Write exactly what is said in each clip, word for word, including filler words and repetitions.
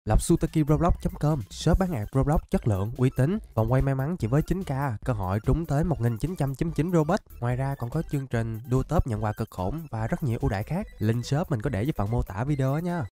Lập Sutaki Roblox chấm com, shop bán hàng Roblox chất lượng, uy tín, vòng quay may mắn chỉ với chín k, cơ hội trúng tới một nghìn chín trăm chín mươi chín Robux. Ngoài ra còn có chương trình đua top nhận quà cực khủng và rất nhiều ưu đãi khác. Link shop mình có để dưới phần mô tả video nha.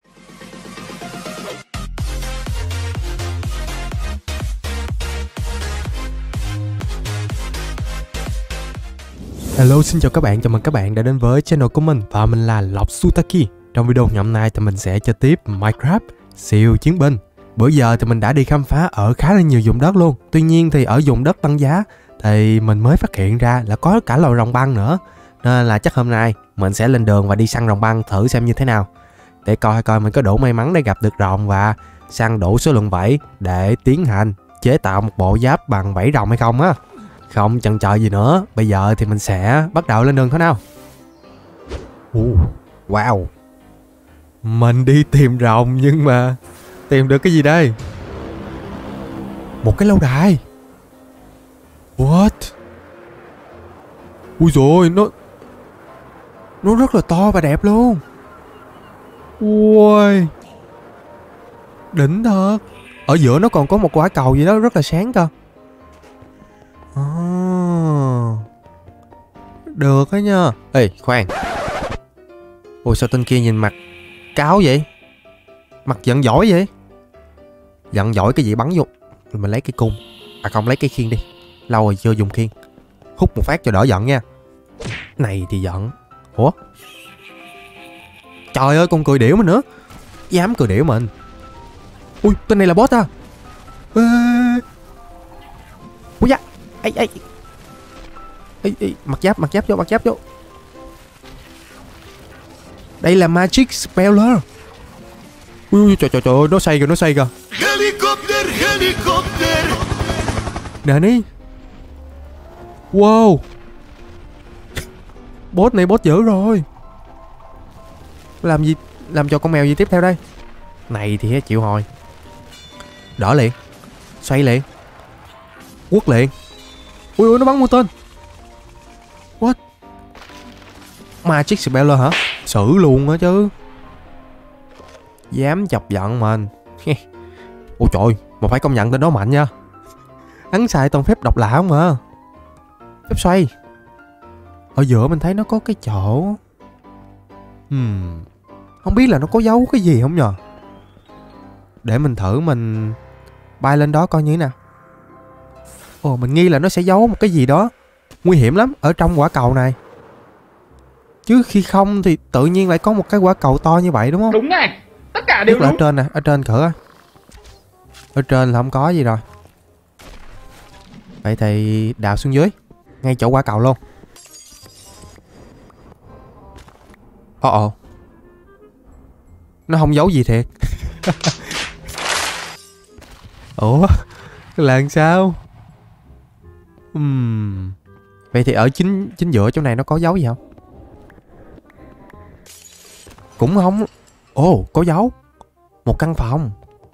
Hello, xin chào các bạn, chào mừng các bạn đã đến với channel của mình và mình là Lộc Sutaki. Trong video ngày hôm nay thì mình sẽ chơi tiếp Minecraft siêu chiến binh. Bữa giờ thì mình đã đi khám phá ở khá là nhiều vùng đất luôn. Tuy nhiên thì ở vùng đất tăng giá thì mình mới phát hiện ra là có cả loài rồng băng nữa. Nên là chắc hôm nay mình sẽ lên đường và đi săn rồng băng thử xem như thế nào. Để coi coi mình có đủ may mắn để gặp được rồng và săn đủ số lượng vảy để tiến hành chế tạo một bộ giáp bằng vảy rồng hay không á. Không chần chờ gì nữa, bây giờ thì mình sẽ bắt đầu lên đường thôi nào. uh, Wow, mình đi tìm rồng nhưng mà tìm được cái gì đây? Một cái lâu đài. What? Ui dồi, nó Nó rất là to và đẹp luôn. Ui, đỉnh thật. Ở giữa nó còn có một quả cầu gì đó rất là sáng cơ. Oh, được đó nha. Ê, khoan. Ôi sao tên kia nhìn mặt cáo vậy? Mặt giận dỗi vậy? Giận dỗi cái gì bắn vô. Rồi mình lấy cái cung. À không, lấy cái khiên đi. Lâu rồi chưa dùng khiên. Hút một phát cho đỡ giận nha. Này thì giận. Ủa? Trời ơi, con cười điểu mình nữa. Dám cười điểu mình. Ui, tên này là boss à? Ê. Ui da. Ê, ê. Ê, ê. Mặc giáp, mặc giáp vô, mặc giáp vô. Đây là Magic Speller. Ui, trời trời trời ơi, nó xây kìa, nó xây kìa. Helicopter, helicopter. Nè đi. Wow. Boss này boss dữ rồi. Làm gì, làm cho con mèo gì tiếp theo đây? Này thì chịu hồi. Đỡ liền. Xoay liền. Quất liền. Ui ui, nó bắn mũi tên. What? Magic Speller hả? Xử luôn á chứ. Dám chọc giận mình. Ôi trời, mà phải công nhận tên đó mạnh nha. Hắn xài toàn phép độc lạ không à. Phép xoay. Ở giữa mình thấy nó có cái chỗ. Hmm. Không biết là nó có giấu cái gì không nhờ. Để mình thử mình bay lên đó coi như thế nào. Ồ, mình nghi là nó sẽ giấu một cái gì đó nguy hiểm lắm ở trong quả cầu này. Chứ khi không thì tự nhiên lại có một cái quả cầu to như vậy đúng không? Đúng này, tất cả đều đúng. Ở trên nè, ở trên cửa. Ở trên là không có gì rồi. Vậy thì đào xuống dưới, ngay chỗ quả cầu luôn. Ồ ồ, nó không giấu gì thiệt. Ủa, là sao? Uhm. Vậy thì ở chính chính giữa chỗ này nó có dấu gì không? Cũng không. Ồ, oh, có dấu. Một căn phòng.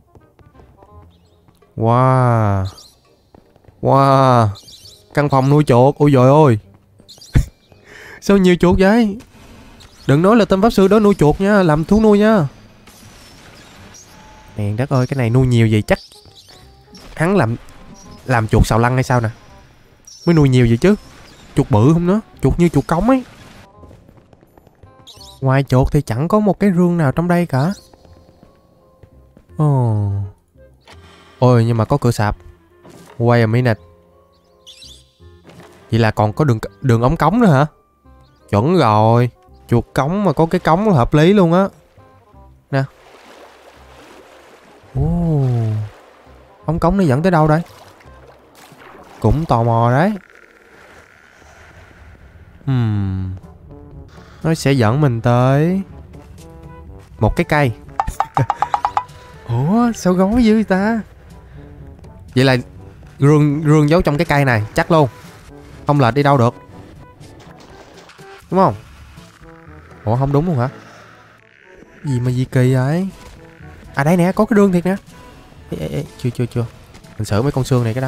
Wow. Wow. Căn phòng nuôi chuột. Ôi dồi ôi. Sao nhiều chuột vậy? Đừng nói là tên pháp sư đó nuôi chuột nha, làm thú nuôi nha. Mẹ đất ơi, cái này nuôi nhiều gì chắc hắn làm làm chuột xào lăn hay sao nè. Mới nuôi nhiều vậy chứ. Chuột bự không nữa, chuột như chuột cống ấy. Ngoài chuột thì chẳng có một cái rương nào trong đây cả. Ồ. Ôi nhưng mà có cửa sạp. Wait a minute. Vậy là còn có đường đường ống cống nữa hả? Chuẩn rồi. Chuột cống mà có cái cống là hợp lý luôn á. Nè. Ồ. Ống cống nó dẫn tới đâu đây? Cũng tò mò đấy. Hmm. Nó sẽ dẫn mình tới một cái cây. Ủa sao gói dữ ta? Vậy là rương rương giấu trong cái cây này chắc luôn. Không lệch đi đâu được. Đúng không? Ủa không đúng luôn hả? Gì mà gì kỳ vậy? À đây nè, có cái rương thiệt nè. Ê, ê, ê, chưa chưa chưa. Mình xử mấy con xương này cái đó.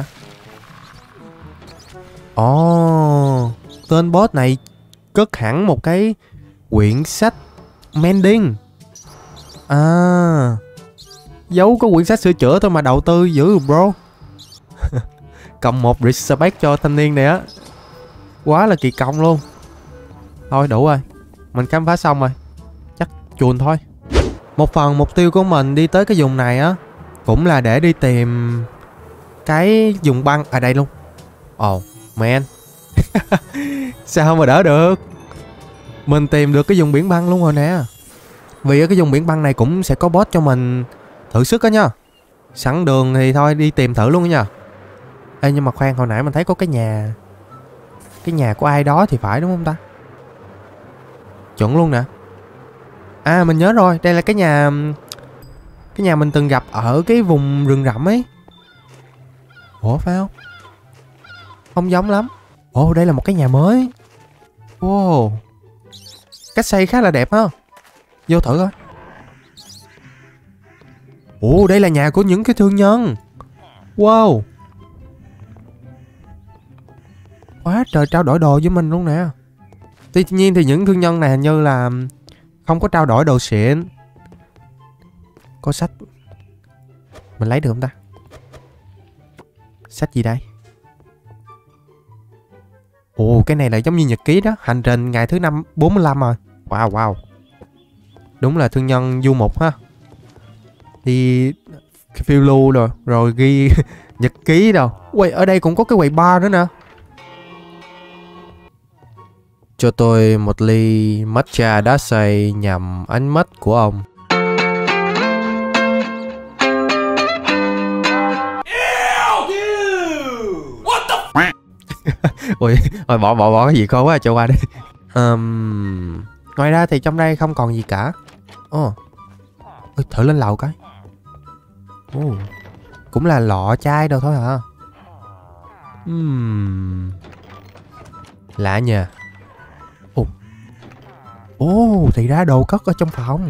Ồ, oh, tên boss này cất hẳn một cái quyển sách mending. À, Giấu có quyển sách sửa chữa thôi mà đầu tư dữ rồi bro. Cộng một respect cho thanh niên này á. Quá là kỳ công luôn. Thôi đủ rồi, mình khám phá xong rồi, chắc chuồn thôi. Một phần mục tiêu của mình đi tới cái vùng này á cũng là để đi tìm cái vùng băng ở đây luôn. Ồ, oh, man. Sao mà đỡ được. Mình tìm được cái vùng biển băng luôn rồi nè. Vì ở cái vùng biển băng này cũng sẽ có boss cho mình thử sức á nha. Sẵn đường thì thôi đi tìm thử luôn nha. Ê nhưng mà khoan, hồi nãy mình thấy có cái nhà. Cái nhà của ai đó thì phải đúng không ta? Chuẩn luôn nè. À mình nhớ rồi, đây là cái nhà. Cái nhà mình từng gặp ở cái vùng rừng rậm ấy. Ủa phải không? Không giống lắm. Ồ đây là một cái nhà mới. Wow, cách xây khá là đẹp ha. Vô thử coi. Ồ đây là nhà của những cái thương nhân. Wow, quá trời trao đổi đồ với mình luôn nè. Tuy nhiên thì những thương nhân này hình như là không có trao đổi đồ xịn. Có sách. Mình lấy được không ta? Sách gì đây? Ồ cái này là giống như nhật ký đó. Hành trình ngày thứ năm bốn mươi lăm rồi. Wow wow. Đúng là thương nhân du mục ha. Đi phiêu lưu rồi. Rồi ghi nhật ký đâu. Quầy ở đây cũng có cái quầy bar nữa nè. Cho tôi một ly matcha đá xay nhằm ánh mắt của ông. Ui, rồi bỏ bỏ bỏ cái gì khó quá, cho qua đi. um, Ngoài ra thì trong đây không còn gì cả. Ồ, oh. Thử lên lầu cái. Oh. Cũng là lọ chai đâu thôi hả? uhm. Lạ nha. Ồ, oh. oh, thì ra đồ cất ở trong phòng.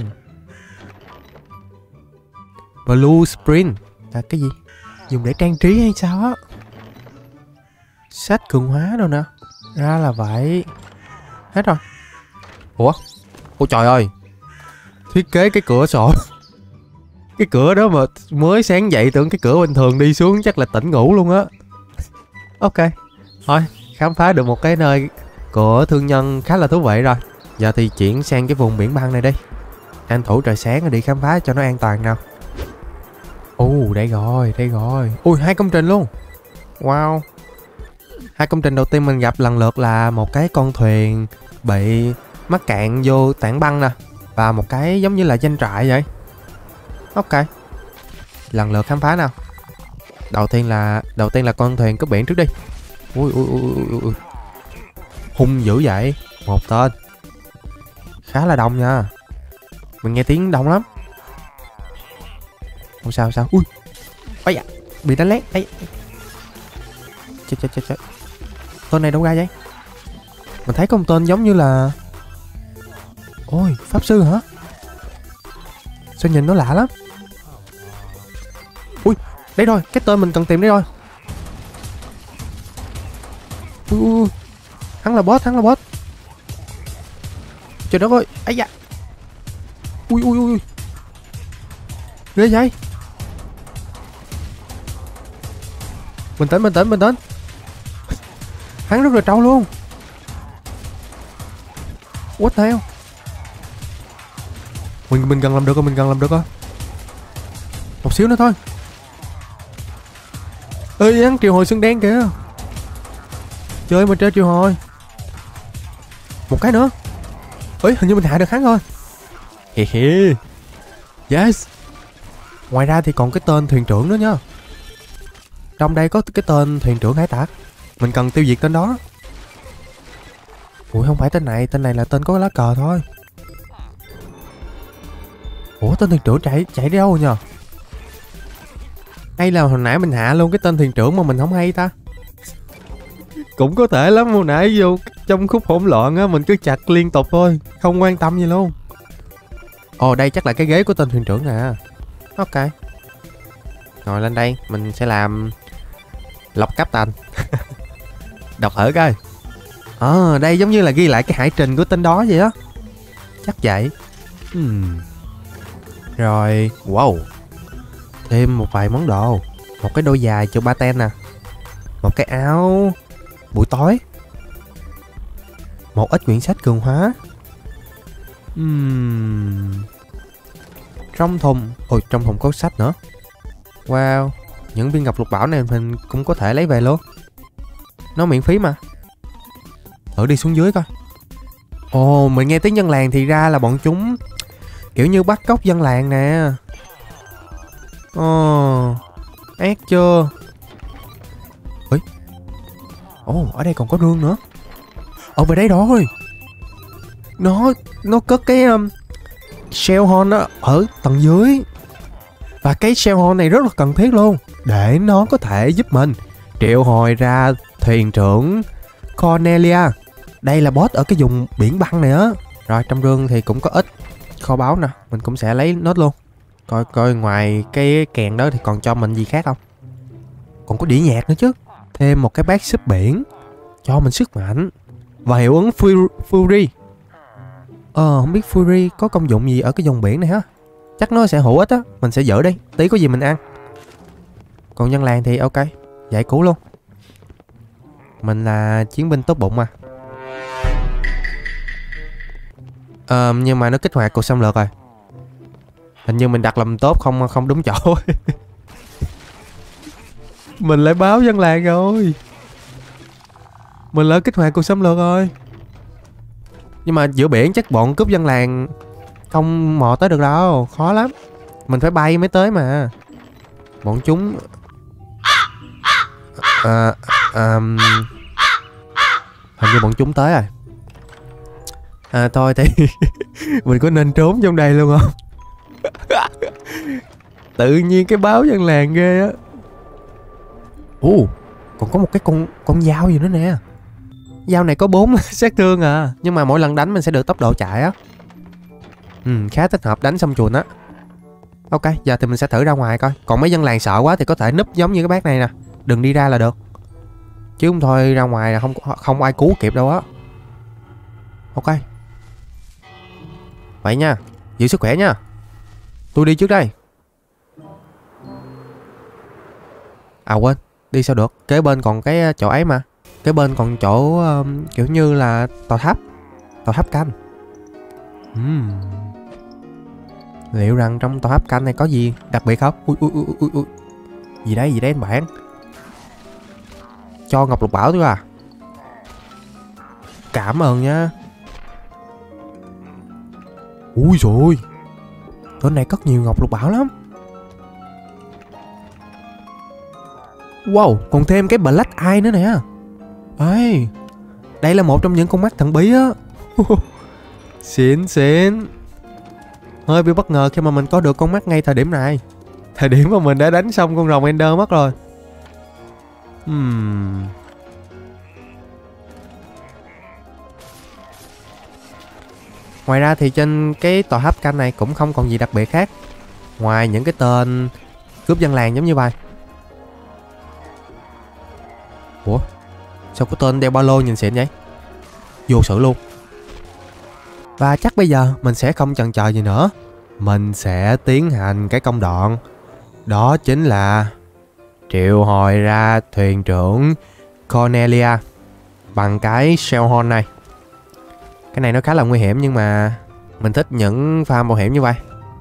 Blue Sprint là cái gì? Dùng để trang trí hay sao á? Sách cường hóa đâu nè. Ra là vậy. Hết rồi. Ủa? Ôi trời ơi. Thiết kế cái cửa sổ. Cái cửa đó mà mới sáng dậy tưởng cái cửa bình thường đi xuống chắc là tỉnh ngủ luôn á. Ok. Thôi, khám phá được một cái nơi của thương nhân khá là thú vị rồi. Giờ thì chuyển sang cái vùng biển băng này đi. Tranh thủ trời sáng rồi đi khám phá cho nó an toàn nào. Ồ, đây rồi, đây rồi. Ui, hai công trình luôn. Wow. Hai công trình đầu tiên mình gặp lần lượt là một cái con thuyền bị mắc cạn vô tảng băng nè. Và một cái giống như là doanh trại vậy. Ok. Lần lượt khám phá nào. Đầu tiên là Đầu tiên là con thuyền cướp biển trước đi. Ui ui ui ui ui. Hung dữ vậy. Một tên. Khá là đông nha. Mình nghe tiếng đông lắm. Không sao không sao. Ui. Ây da. Bị đánh lén. Ây. Chết chết chết chết. Tên này đâu ra vậy? Mình thấy có một tên giống như là... Ôi, pháp sư hả? Sao nhìn nó lạ lắm. Ui, đây rồi, cái tên mình cần tìm đây rồi. Ui, ui, ui. Hắn là boss, hắn là boss. Trời đất ơi, ấy da. Ui, ui, ui. Ghê vậy. Bình tĩnh, bình tĩnh, bình tĩnh. Hắn rất là trâu luôn. What the hell? Mình, mình gần làm được rồi, mình gần làm được rồi. Một xíu nữa thôi. Ê, hắn triệu hồi xương đen kìa. Chơi mình chơi triệu hồi. Một cái nữa. Ê, hình như mình hạ được hắn rồi. Hì hì. Yes. Ngoài ra thì còn cái tên thuyền trưởng nữa nha. Trong đây có cái tên thuyền trưởng hải tặc. Mình cần tiêu diệt tên đó. Ủa không phải tên này. Tên này là tên có cái lá cờ thôi. Ủa tên thuyền trưởng chạy chạy đi đâu rồi nhờ? Hay là hồi nãy mình hạ luôn cái tên thuyền trưởng mà mình không hay ta? Cũng có thể lắm. Hồi nãy vô trong khúc hỗn loạn á, mình cứ chặt liên tục thôi, không quan tâm gì luôn. Ồ đây chắc là cái ghế của tên thuyền trưởng nè. Ok. Ngồi lên đây. Mình sẽ làm Lộc Captain. Đọc thử coi. Ờ à, đây giống như là ghi lại cái hải trình của tên đó vậy á. Chắc vậy. hmm. Rồi. Wow. Thêm một vài món đồ. Một cái đôi giày cho ba ten nè. Một cái áo buổi tối. Một ít quyển sách cường hóa. uhm. Trong thùng. Ôi, trong thùng có sách nữa. Wow, những viên ngọc lục bảo này mình cũng có thể lấy về luôn. Nó miễn phí mà. Thử đi xuống dưới coi. Ồ, mình nghe tiếng dân làng thì ra là bọn chúng kiểu như bắt cóc dân làng nè. Ồ, ác chưa. Ôi, ồ, ở đây còn có rương nữa. Ở về đấy rồi. Nó Nó cất cái um, shell horn đó ở tầng dưới. Và cái shell horn này rất là cần thiết luôn, để nó có thể giúp mình triệu hồi ra thuyền trưởng Cornelia. Đây là boss ở cái vùng biển băng này á. Rồi trong rương thì cũng có ít kho báu nè. Mình cũng sẽ lấy nốt luôn. Coi coi ngoài cái kèn đó thì còn cho mình gì khác không. Còn có đĩa nhạc nữa chứ. Thêm một cái bát súp biển cho mình sức mạnh. Và hiệu ứng Fury. Ờ không biết Fury có công dụng gì ở cái vùng biển này ha. Chắc nó sẽ hữu ích á. Mình sẽ giữ đi, tí có gì mình ăn. Còn dân làng thì ok, giải cứu luôn. Mình là chiến binh tốt bụng mà. Ờ, nhưng mà nó kích hoạt cuộc xâm lược rồi. Hình như mình đặt làm tốt không không đúng chỗ. Mình lại báo dân làng rồi. Mình lỡ kích hoạt cuộc xâm lược rồi. Nhưng mà giữa biển chắc bọn cướp dân làng không mò tới được đâu, khó lắm. Mình phải bay mới tới mà. Bọn chúng à, à, hình như bọn chúng tới rồi. À thôi thì mình có nên trốn trong đây luôn không? Tự nhiên cái báo dân làng ghê á. Ồ, còn có một cái con con dao gì nữa nè. Dao này có bốn sát thương à, nhưng mà mỗi lần đánh mình sẽ được tốc độ chạy á. Ừ, khá thích hợp đánh xông chuồn á. Ok, giờ thì mình sẽ thử ra ngoài coi. Còn mấy dân làng sợ quá thì có thể núp giống như cái bác này nè. Đừng đi ra là được. Chứ không thôi ra ngoài là không không ai cứu kịp đâu á. Ok. Vậy nha, giữ sức khỏe nha. Tôi đi trước đây. À quên, đi sao được. Kế bên còn cái chỗ ấy mà. Kế bên còn chỗ um, kiểu như là tòa tháp. Tòa tháp canh. uhm. Liệu rằng trong tòa tháp canh này có gì đặc biệt không? Ui ui ui ui ui. Gì đấy, gì đấy anh bạn. Cho ngọc lục bảo tôi à. Cảm ơn nha. Ui rồi, chỗ này cất nhiều ngọc lục bảo lắm. Wow, còn thêm cái Black Eye nữa nè. Ê, đây là một trong những con mắt thần bí á. Xịn xịn. Hơi bị bất ngờ khi mà mình có được con mắt ngay thời điểm này. Thời điểm mà mình đã đánh xong con rồng Ender mất rồi. Hmm. Ngoài ra thì trên cái tòa tháp canh này cũng không còn gì đặc biệt khác, ngoài những cái tên cướp dân làng giống như vậy. Ủa, sao có tên đeo ba lô nhìn xịn vậy? Vô sự luôn. Và chắc bây giờ mình sẽ không chần chờ gì nữa. Mình sẽ tiến hành cái công đoạn. Đó chính là triệu hồi ra thuyền trưởng Cornelia bằng cái shell horn này. Cái này nó khá là nguy hiểm nhưng mà mình thích những pha mạo hiểm như vậy.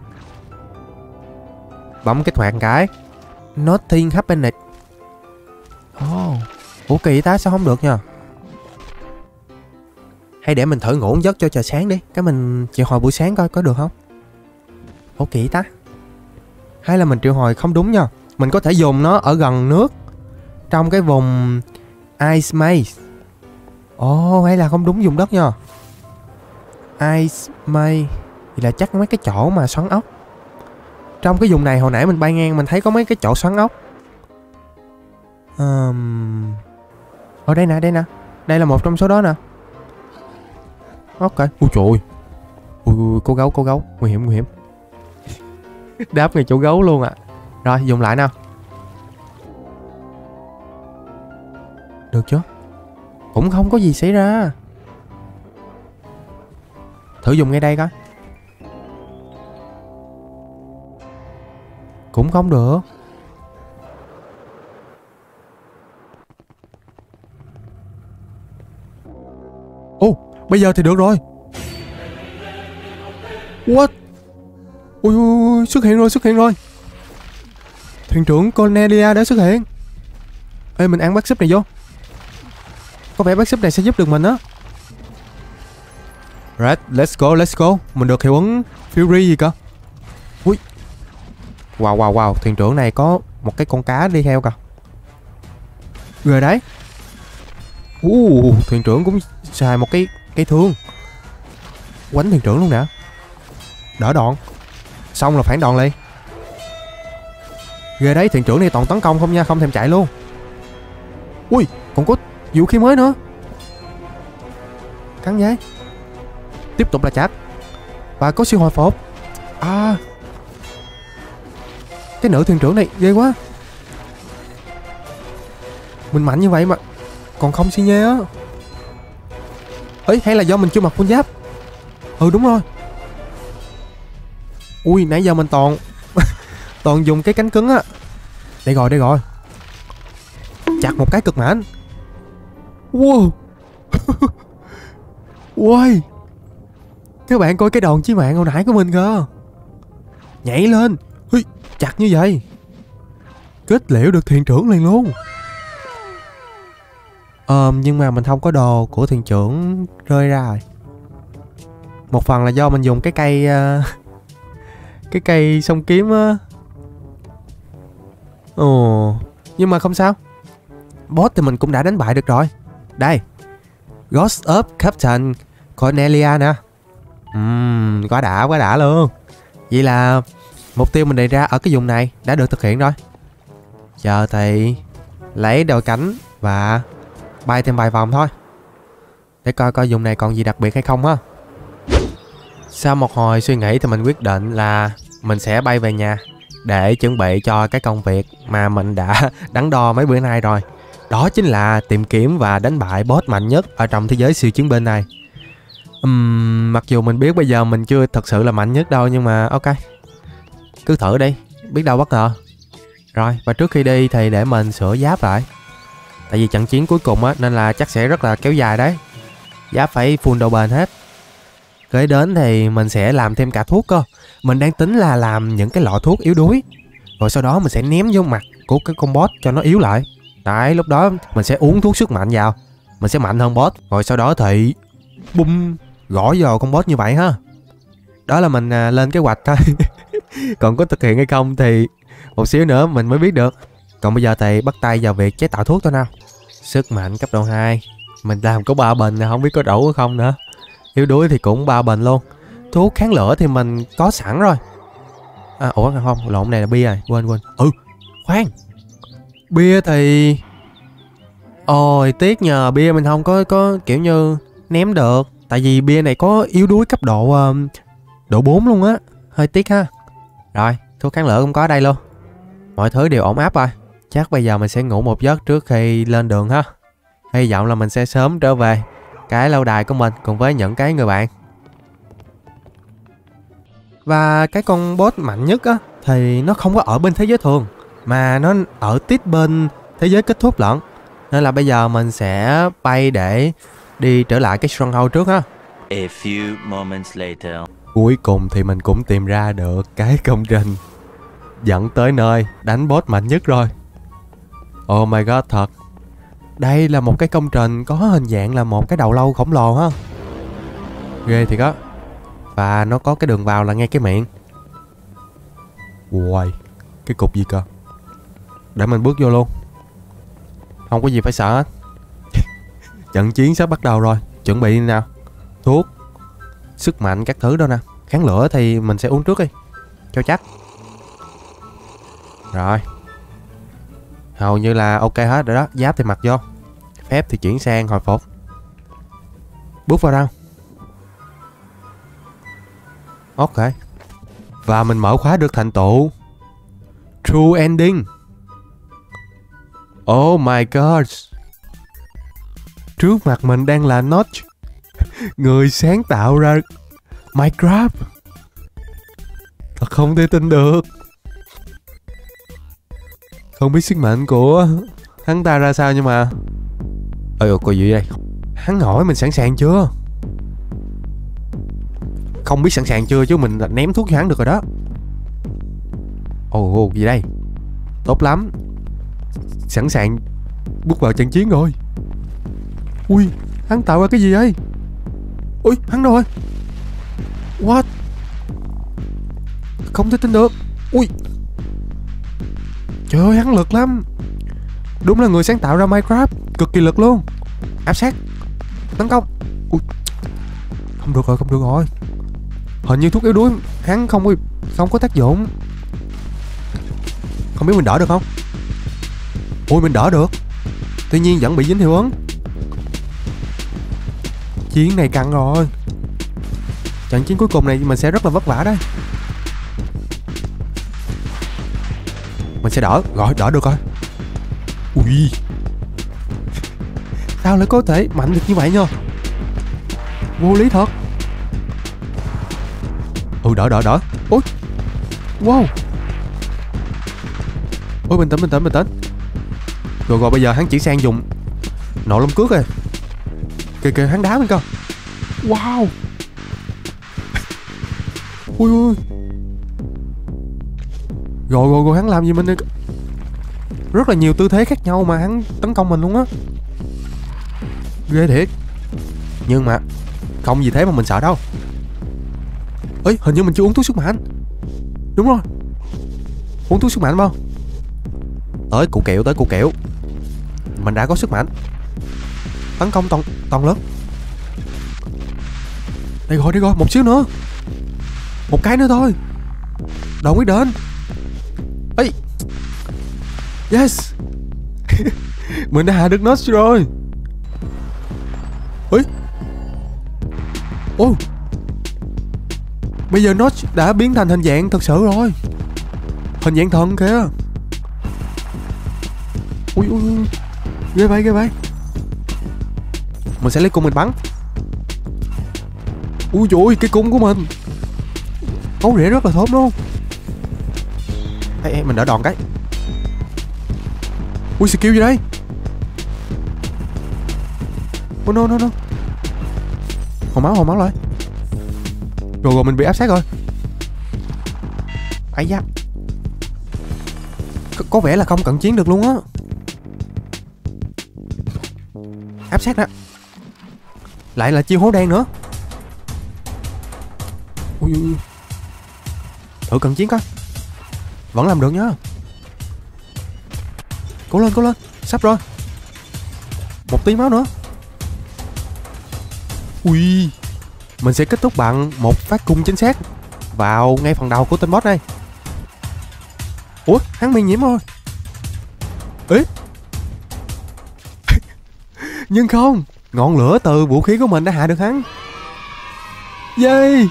Bấm kích hoạt cái Nothing happened. Oh, ủa kỳ ta, sao không được nha. Hay để mình thử ngủ một giấc cho trời sáng đi. Cái mình triệu hồi buổi sáng coi có được không. Ủa kỳ ta. Hay là mình triệu hồi không đúng nha. Mình có thể dùng nó ở gần nước, trong cái vùng Ice Maze. Ồ, hay là không đúng dùng đất nha. Ice Maze thì là chắc mấy cái chỗ mà xoắn ốc. Trong cái vùng này hồi nãy mình bay ngang mình thấy có mấy cái chỗ xoắn ốc. um... Ở đây nè, đây nè. Đây là một trong số đó nè. Ok. Ui trời ơi. Ui, ui, cô gấu, cô gấu. Nguy hiểm, nguy hiểm. Đáp ngay chỗ gấu luôn ạ. À. Rồi, dùng lại nào. Được chưa? Cũng không có gì xảy ra. Thử dùng ngay đây coi. Cũng không được. Ồ, oh, bây giờ thì được rồi. What? Ui, ui, ui, xuất hiện rồi, xuất hiện rồi. Thuyền trưởng Cornelia đã xuất hiện. Ê, mình ăn bát súp này vô. Có vẻ bát súp này sẽ giúp được mình á. Right, let's go, let's go. Mình được hiệu ứng Fury gì cơ? Ui. Wow, wow, wow. Thuyền trưởng này có một cái con cá đi theo kìa. Rồi đấy. Uh, thuyền trưởng cũng xài một cái cái thương. Quánh thuyền trưởng luôn nè. Đỡ đòn. Xong là phản đòn liền. Ghê đấy, thuyền trưởng này toàn tấn công không nha, không thèm chạy luôn. Ui, còn có vũ khí mới nữa. Cắn giấy. Tiếp tục là chặt. Và có siêu hồi phục. À, cái nữ thuyền trưởng này ghê quá. Mình mạnh như vậy mà còn không xi nhê á. Ấy, hay là do mình chưa mặc quân giáp? Ừ đúng rồi. Ui, nãy giờ mình toàn toàn dùng cái cánh cứng á. Đây rồi, đây rồi. Chặt một cái cực mạnh. Wow. Ui, các bạn coi cái đòn chí mạng hồi nãy của mình cơ. Nhảy lên. Ui, chặt như vậy. Kết liễu được thuyền trưởng liền luôn. Ờ, nhưng mà mình không có đồ của thuyền trưởng rơi ra rồi. Một phần là do mình dùng cái cây uh, cái cây song kiếm á. Ồ, nhưng mà không sao. Boss thì mình cũng đã đánh bại được rồi. Đây, Ghost of Captain Cornelia nè. Uhm, quá đã, quá đã luôn. Vậy là mục tiêu mình đề ra ở cái vùng này đã được thực hiện rồi. Giờ thì lấy đôi cánh và bay thêm vài vòng thôi, để coi coi vùng này còn gì đặc biệt hay không ha. Sau một hồi suy nghĩ thì mình quyết định là mình sẽ bay về nhà để chuẩn bị cho cái công việc mà mình đã đắn đo mấy bữa nay rồi. Đó chính là tìm kiếm và đánh bại boss mạnh nhất ở trong thế giới siêu chiến binh này. uhm, Mặc dù mình biết bây giờ mình chưa thật sự là mạnh nhất đâu, nhưng mà ok, cứ thử đi, biết đâu bất ngờ. Rồi, và trước khi đi thì để mình sửa giáp lại. Tại vì trận chiến cuối cùng á, nên là chắc sẽ rất là kéo dài đấy. Giáp phải full độ bền hết. Kế đến thì mình sẽ làm thêm cả thuốc cơ. Mình đang tính là làm những cái lọ thuốc yếu đuối, rồi sau đó mình sẽ ném vô mặt của cái con boss cho nó yếu lại. Đấy, lúc đó mình sẽ uống thuốc sức mạnh vào, mình sẽ mạnh hơn boss. Rồi sau đó thì bum, gõ vào con boss như vậy ha. Đó là mình à, lên kế hoạch thôi. Còn có thực hiện hay không thì một xíu nữa mình mới biết được. Còn bây giờ thì bắt tay vào việc chế tạo thuốc thôi nào. Sức mạnh cấp độ hai. Mình làm có ba bình, không biết có đủ hay không nữa. Yếu đuối thì cũng ba bình luôn. Thuốc kháng lửa thì mình có sẵn rồi. À, ủa không, lộn, này là bia rồi, quên quên. Ừ, khoan. Bia thì... Ôi, tiếc nhờ, bia mình không có có kiểu như ném được. Tại vì bia này có yếu đuối cấp độ uh, độ bốn luôn á. Hơi tiếc ha. Rồi, thuốc kháng lửa cũng có ở đây luôn. Mọi thứ đều ổn áp rồi. Chắc bây giờ mình sẽ ngủ một giấc trước khi lên đường ha. Hy vọng là mình sẽ sớm trở về cái lâu đài của mình cùng với những cái người bạn. Và cái con boss mạnh nhất á thì nó không có ở bên thế giới thường, mà nó ở tít bên thế giới kết thúc lận. Nên là bây giờ mình sẽ bay để đi trở lại cái stronghold trước ha. A few moments later. Cuối cùng thì mình cũng tìm ra được cái công trình dẫn tới nơi đánh boss mạnh nhất rồi. Oh my god, thật. Đây là một cái công trình có hình dạng là một cái đầu lâu khổng lồ ha. Ghê thiệt á. Và nó có cái đường vào là ngay cái miệng. Uầy, cái cục gì cơ? Để mình bước vô luôn. Không có gì phải sợ hết. Trận chiến sắp bắt đầu rồi. Chuẩn bị đi nào. Thuốc, sức mạnh các thứ đó nè. Kháng lửa thì mình sẽ uống trước đi cho chắc. Rồi, hầu như là ok hết rồi đó. Giáp thì mặc vô, phép thì chuyển sang hồi phục. Bước vào đâu? Ok. Và mình mở khóa được thành tựu True Ending. Oh my god. Trước mặt mình đang là Notch, người sáng tạo ra Minecraft. Thật không thể tin được. Không biết sức mạnh của hắn ta ra sao nhưng mà... Ê, có gì đây? Hắn hỏi mình sẵn sàng chưa? Không biết sẵn sàng chưa chứ mình ném thuốc cho hắn được rồi đó. Ồ, ồ gì đây? Tốt lắm. Sẵn sàng bước vào trận chiến rồi. Ui, hắn tạo ra cái gì đây? Ui, hắn đâu rồi? What? Không thể tin được. Ui, trời ơi, hắn lực lắm. Đúng là người sáng tạo ra Minecraft. Cực kỳ lực luôn. Áp sát, tấn công. Ui, không được rồi, không được rồi. Hình như thuốc yếu đuối hắn không không có tác dụng. Không biết mình đỡ được không? Ôi, mình đỡ được. Tuy nhiên vẫn bị dính hiệu ứng. Chiến này căng rồi. Trận chiến cuối cùng này mình sẽ rất là vất vả đấy. Mình sẽ đỡ. Rồi, đỡ được rồi. Ui, sao lại có thể mạnh được như vậy nha. Vô lý thật. Ừ, đỡ đỡ đỡ. Ôi, wow. Ôi, bình tĩnh bình tĩnh bình tĩnh. Rồi rồi bây giờ hắn chuyển sang dùng nộ lông cước rồi. Kìa kìa, hắn đá mình cơ. Wow. Ui ui. Rồi rồi rồi hắn làm gì mình đây? Rất là nhiều tư thế khác nhau mà hắn tấn công mình luôn á. Ghê thiệt. Nhưng mà không gì thế mà mình sợ đâu. Ê, hình như mình chưa uống thuốc sức mạnh. Đúng rồi, uống thuốc sức mạnh không? Tới cụ kẹo, tới cụ kẹo. Mình đã có sức mạnh. Tấn công toàn, toàn lớn. Đây rồi, đây rồi, một xíu nữa. Một cái nữa thôi. Đầu quyết đến. Ê, yes. Mình đã hạ được Notch rồi. Ê, ô, bây giờ Notch đã biến thành hình dạng thật sự rồi. Hình dạng thần kìa. Ui ui ui, ghê vậy ghê vậy. Mình sẽ lấy cung mình bắn. Ui dồi ôi, cái cung của mình cấu rễ rất là thơm luôn. Ê, ê, mình đỡ đòn cái. Ui, skill gì đây? Oh no no no. Hồi máu hồi máu lại. Rồi rồi mình bị áp sát rồi. Ấy da, có, có vẻ là không cận chiến được luôn á. Áp sát nè. Lại là chiêu hố đen nữa. Ui, ui, ui. Thử cận chiến coi. Vẫn làm được nhá. Cố lên cố lên. Sắp rồi. Một tí máu nữa. Ui, mình sẽ kết thúc bằng một phát cung chính xác vào ngay phần đầu của tên boss này. Ủa, hắn bị nhiễm rồi. Ê. Nhưng không, ngọn lửa từ vũ khí của mình đã hạ được hắn. Yay.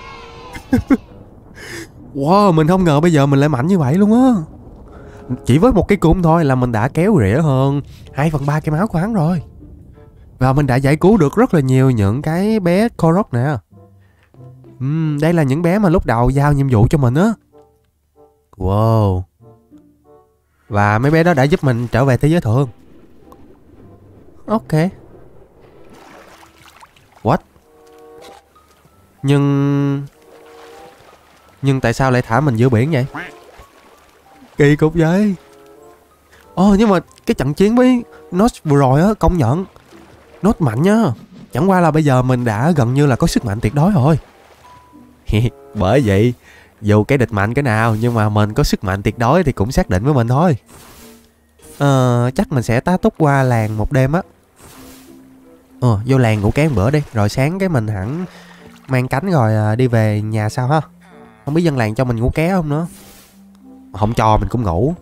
Wow, mình không ngờ bây giờ mình lại mạnh như vậy luôn á. Chỉ với một cái cung thôi là mình đã kéo rỉa hơn hai phần ba cái máu của hắn rồi. Và mình đã giải cứu được rất là nhiều những cái bé Korok nè. uhm, Đây là những bé mà lúc đầu giao nhiệm vụ cho mình á. Wow. Và mấy bé đó đã giúp mình trở về thế giới thường. Ok. What? Nhưng... Nhưng tại sao lại thả mình giữa biển vậy? Kỳ cục vậy. Ồ, oh, nhưng mà cái trận chiến với Notch vừa rồi á, công nhận Notch mạnh nhá. Chẳng qua là bây giờ mình đã gần như là có sức mạnh tuyệt đối rồi. Bởi vậy, dù cái địch mạnh cái nào nhưng mà mình có sức mạnh tuyệt đối thì cũng xác định với mình thôi. Ờ, chắc mình sẽ tá túc qua làng một đêm á. Ờ, vô làng ngủ ké một bữa đi. Rồi sáng cái mình hẳn mang cánh rồi đi về nhà sao ha. Không biết dân làng cho mình ngủ ké không nữa. Không cho mình cũng ngủ.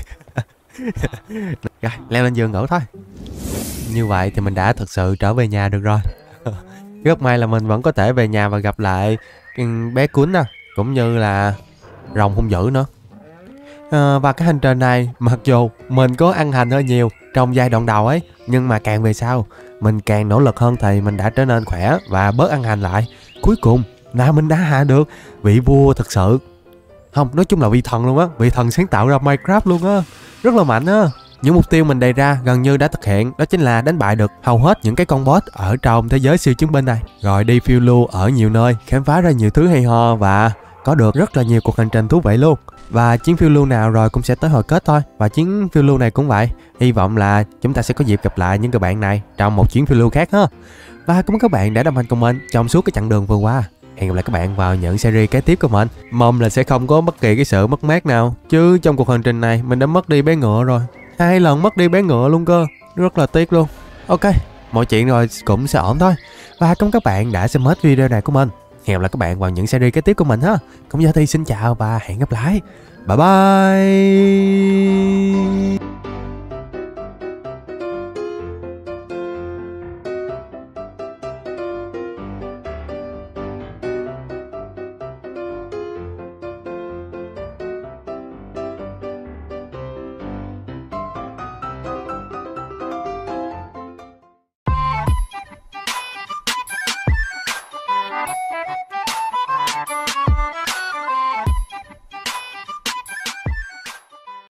Rồi, leo lên giường ngủ thôi. Như vậy thì mình đã thực sự trở về nhà được rồi. Rất may là mình vẫn có thể về nhà và gặp lại bé Cún nè, cũng như là rồng hung dữ nữa. À, và cái hành trình này mặc dù mình có ăn hành hơi nhiều trong giai đoạn đầu ấy, nhưng mà càng về sau mình càng nỗ lực hơn thì mình đã trở nên khỏe và bớt ăn hành lại. Cuối cùng là mình đã hạ được vị vua thực sự. Không, nói chung là vị thần luôn á, vị thần sáng tạo ra Minecraft luôn á. rất là mạnh á. Những mục tiêu mình đề ra gần như đã thực hiện, đó chính là đánh bại được hầu hết những cái con boss ở trong thế giới siêu chiến binh này, rồi đi phiêu lưu ở nhiều nơi, khám phá ra nhiều thứ hay ho và có được rất là nhiều cuộc hành trình thú vị luôn. Và chuyến phiêu lưu nào rồi cũng sẽ tới hồi kết thôi, và chuyến phiêu lưu này cũng vậy. Hy vọng là chúng ta sẽ có dịp gặp lại những người bạn này trong một chuyến phiêu lưu khác ha. Và cảm ơn các bạn đã đồng hành cùng mình trong suốt cái chặng đường vừa qua. Hẹn gặp lại các bạn vào những series kế tiếp của mình. Mong là sẽ không có bất kỳ cái sự mất mát nào, chứ trong cuộc hành trình này mình đã mất đi bé ngựa rồi, hai lần mất đi bé ngựa luôn cơ, rất là tiếc luôn. Ok, mọi chuyện rồi cũng sẽ ổn thôi. Và cảm ơn các bạn đã xem hết video này của mình. Hẹn gặp lại các bạn vào những series kế tiếp của mình ha. Cũng giờ thì xin chào và hẹn gặp lại. Bye bye.